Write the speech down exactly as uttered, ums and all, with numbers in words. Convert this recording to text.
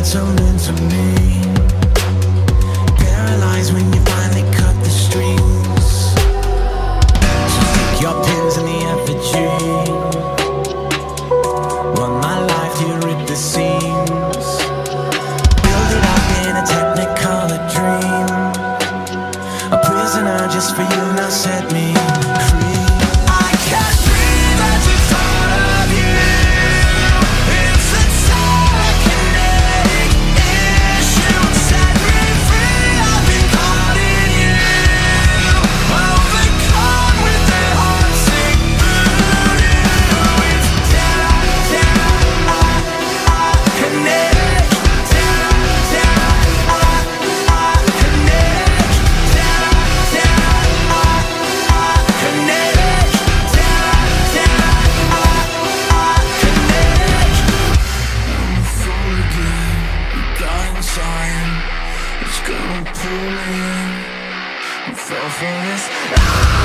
turned into me. Paralyzed when you finally cut the strings. So stick your pins in the effigy. Run my life to rip the seams. Build it up in a technicolor dream. A prisoner just for you, now set me free. I can't breathe at the thought of you. It's a telekinetic issue. Set me free, I've been caught in you. Overcome with the heartsick voodoo. It's telekinetic. It's gonna pull me in. I fell for this.